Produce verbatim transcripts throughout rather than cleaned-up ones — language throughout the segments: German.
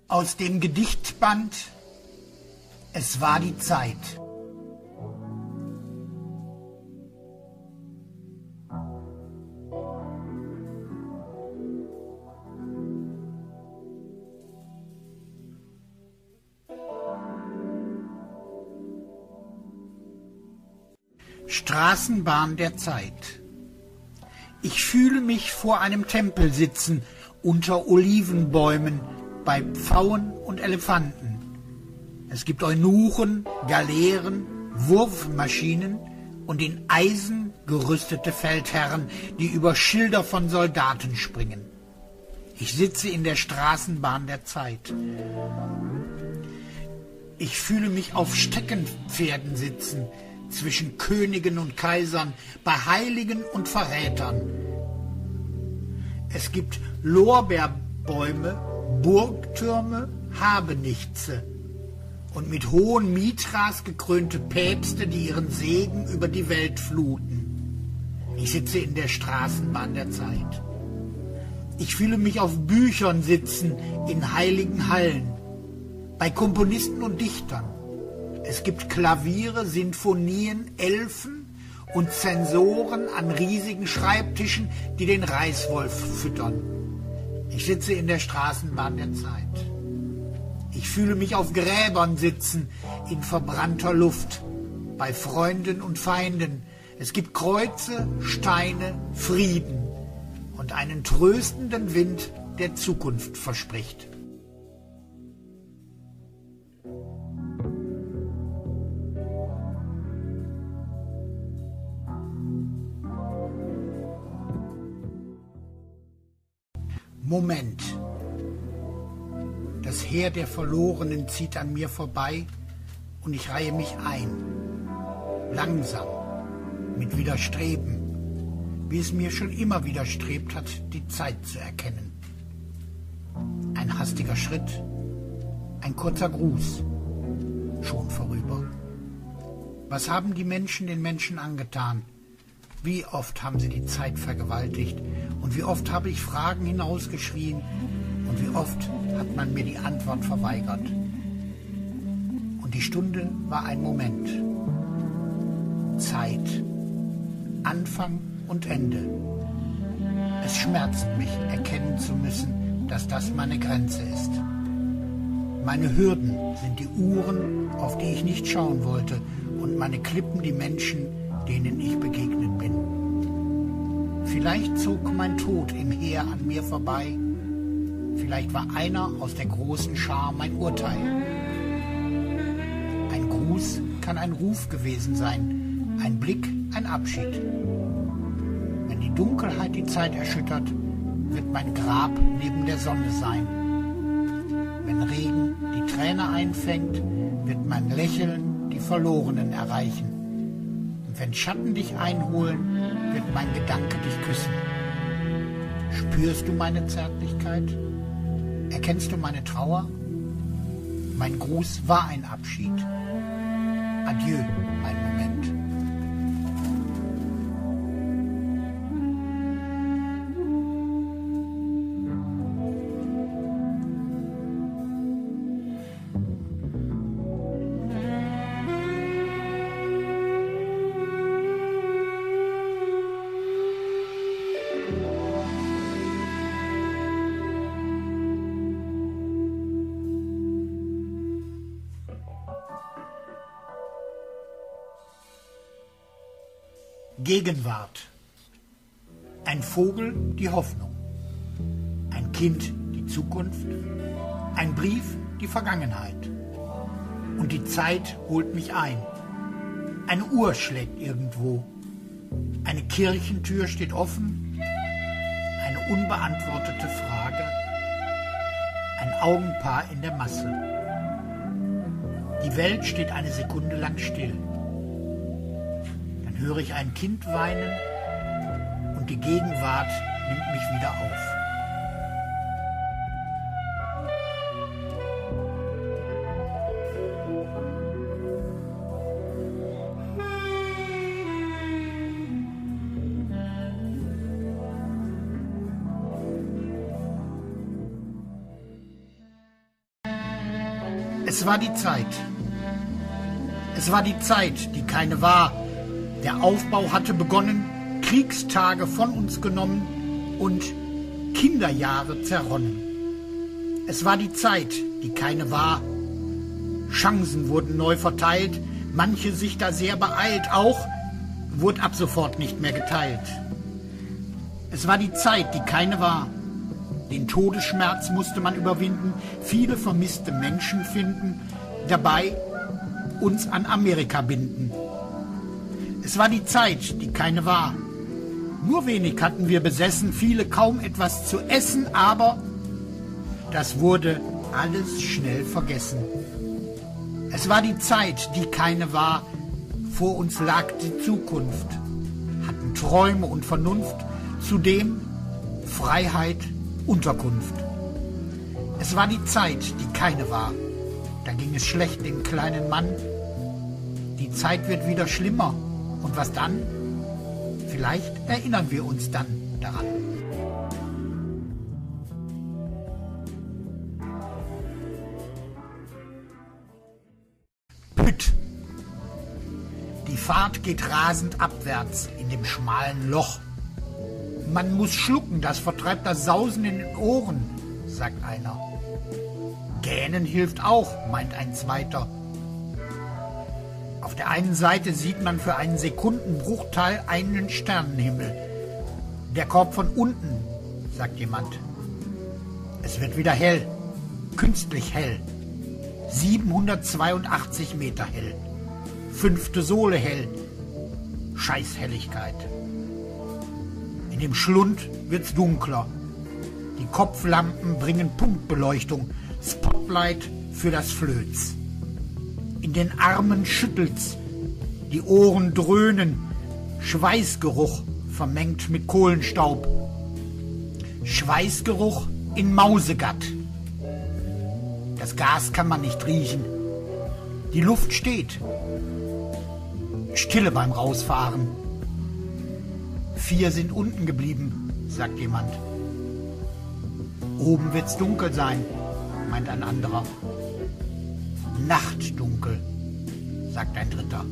Aus dem Gedichtband Es war die Zeit. Straßenbahn der Zeit. Ich fühle mich vor einem Tempel sitzen, unter Olivenbäumen, bei Pfauen und Elefanten. Es gibt Eunuchen, Galeeren, Wurfmaschinen und in Eisen gerüstete Feldherren, die über Schilder von Soldaten springen. Ich sitze in der Straßenbahn der Zeit. Ich fühle mich auf Steckenpferden sitzen, zwischen Königen und Kaisern, bei Heiligen und Verrätern. Es gibt Lorbeerbäume, Burgtürme, Habenichtse und mit hohen Mitras gekrönte Päpste, die ihren Segen über die Welt fluten. Ich sitze in der Straßenbahn der Zeit. Ich fühle mich auf Büchern sitzen, in heiligen Hallen, bei Komponisten und Dichtern. Es gibt Klaviere, Sinfonien, Elfen und Zensoren an riesigen Schreibtischen, die den Reißwolf füttern. Ich sitze in der Straßenbahn der Zeit. Ich fühle mich auf Gräbern sitzen, in verbrannter Luft, bei Freunden und Feinden. Es gibt Kreuze, Steine, Frieden und einen tröstenden Wind, der Zukunft verspricht. Moment. Das Heer der Verlorenen zieht an mir vorbei und ich reihe mich ein. Langsam, mit Widerstreben, wie es mir schon immer widerstrebt hat, die Zeit zu erkennen. Ein hastiger Schritt, ein kurzer Gruß, schon vorüber. Was haben die Menschen den Menschen angetan? Wie oft haben sie die Zeit vergewaltigt und wie oft habe ich Fragen hinausgeschrien und wie oft hat man mir die Antwort verweigert. Und die Stunde war ein Moment. Zeit. Anfang und Ende. Es schmerzt mich, erkennen zu müssen, dass das meine Grenze ist. Meine Hürden sind die Uhren, auf die ich nicht schauen wollte, und meine Klippen die Menschen, denen ich begegnet bin. Vielleicht zog mein Tod im Heer an mir vorbei. Vielleicht war einer aus der großen Schar mein Urteil. Ein Gruß kann ein Ruf gewesen sein, ein Blick ein Abschied. Wenn die Dunkelheit die Zeit erschüttert, wird mein Grab neben der Sonne sein. Wenn Regen die Träne einfängt, wird mein Lächeln die Verlorenen erreichen. Und wenn Schatten dich einholen, wird mein Gedanke dich küssen. Spürst du meine Zärtlichkeit? Erkennst du meine Trauer? Mein Gruß war ein Abschied. Adieu, mein Moment. Gegenwart. Ein Vogel die Hoffnung, ein Kind die Zukunft, ein Brief die Vergangenheit. Und die Zeit holt mich ein. Eine Uhr schlägt irgendwo, eine Kirchentür steht offen, eine unbeantwortete Frage, ein Augenpaar in der Masse. Die Welt steht eine Sekunde lang still. Höre ich ein Kind weinen und die Gegenwart nimmt mich wieder auf. Es war die Zeit. Es war die Zeit, die keine war. Der Aufbau hatte begonnen, Kriegstage von uns genommen und Kinderjahre zerronnen. Es war die Zeit, die keine war. Chancen wurden neu verteilt, manche sich da sehr beeilt, auch wurde ab sofort nicht mehr geteilt. Es war die Zeit, die keine war. Den Todesschmerz musste man überwinden, viele vermisste Menschen finden, dabei uns an Amerika binden. Es war die Zeit, die keine war. Nur wenig hatten wir besessen, viele kaum etwas zu essen, aber das wurde alles schnell vergessen. Es war die Zeit, die keine war, vor uns lag die Zukunft, hatten Träume und Vernunft, zudem Freiheit, Unterkunft. Es war die Zeit, die keine war, da ging es schlecht dem kleinen Mann. Die Zeit wird wieder schlimmer, und was dann? Vielleicht erinnern wir uns dann daran. Pütt. Die Fahrt geht rasend abwärts in dem schmalen Loch. Man muss schlucken, das vertreibt das Sausen in den Ohren, sagt einer. Gähnen hilft auch, meint ein zweiter. Auf der einen Seite sieht man für einen Sekundenbruchteil einen Sternenhimmel. Der Korb von unten, sagt jemand. Es wird wieder hell, künstlich hell. siebenhundertzweiundachtzig Meter hell. Fünfte Sohle hell. Scheißhelligkeit. In dem Schlund wird's dunkler. Die Kopflampen bringen Punktbeleuchtung. Spotlight für das Flöz. In den Armen schüttelt's. Die Ohren dröhnen. Schweißgeruch vermengt mit Kohlenstaub. Schweißgeruch in Mausegatt. Das Gas kann man nicht riechen. Die Luft steht. Stille beim Rausfahren. Vier sind unten geblieben, sagt jemand. Oben wird's dunkel sein, meint ein anderer. Nachtdunkel, sagt ein dritter.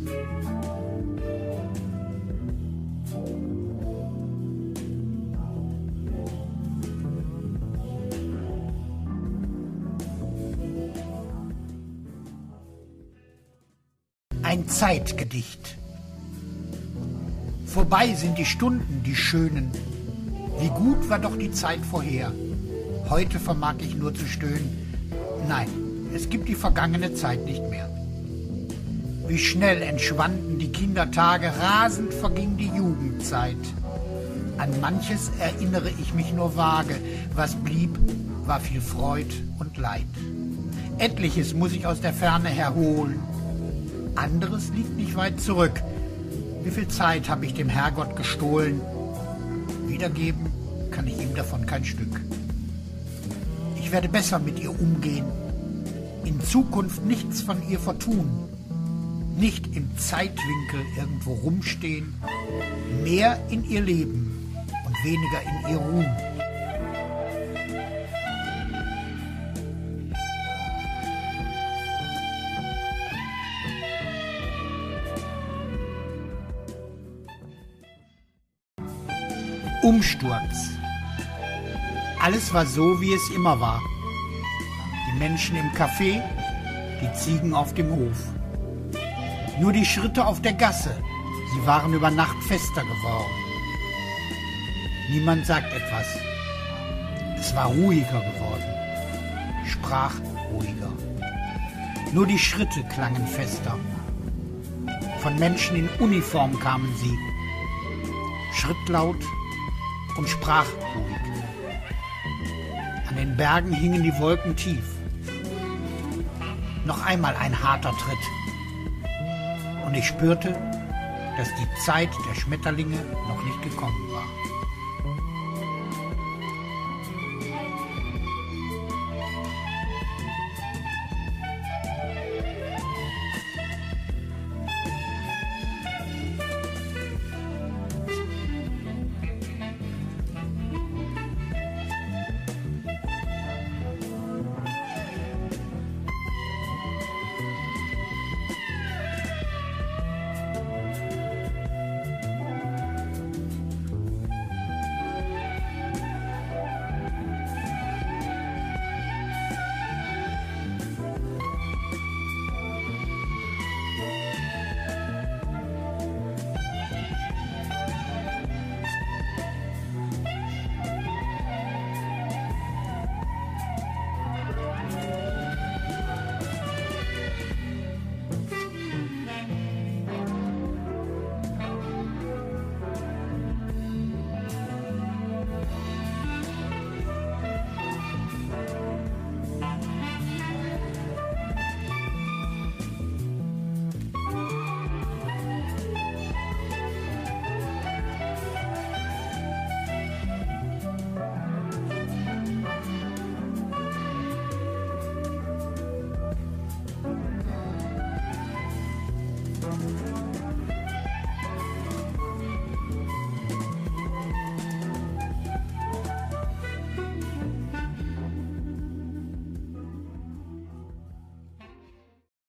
Ein Zeitgedicht. Vorbei sind die Stunden, die schönen. Wie gut war doch die Zeit vorher. Heute vermag ich nur zu stöhnen. Nein, es gibt die vergangene Zeit nicht mehr. Wie schnell entschwanden die Kindertage, rasend verging die Jugendzeit. An manches erinnere ich mich nur vage. Was blieb, war viel Freud und Leid. Etliches muss ich aus der Ferne herholen. Anderes liegt nicht weit zurück. Wie viel Zeit habe ich dem Herrgott gestohlen? Wiedergeben kann ich ihm davon kein Stück. Ich werde besser mit ihr umgehen, in Zukunft nichts von ihr vertun, nicht im Zeitwinkel irgendwo rumstehen, mehr in ihr leben und weniger in ihr ruhen. Umsturz. Alles war so, wie es immer war. Die Menschen im Café, die Ziegen auf dem Hof. Nur die Schritte auf der Gasse, sie waren über Nacht fester geworden. Niemand sagt etwas. Es war ruhiger geworden, sprach ruhiger. Nur die Schritte klangen fester. Von Menschen in Uniform kamen sie, schrittlaut und sprach ruhig. An den Bergen hingen die Wolken tief. Noch einmal ein harter Tritt. Und ich spürte, dass die Zeit der Schmetterlinge noch nicht gekommen war.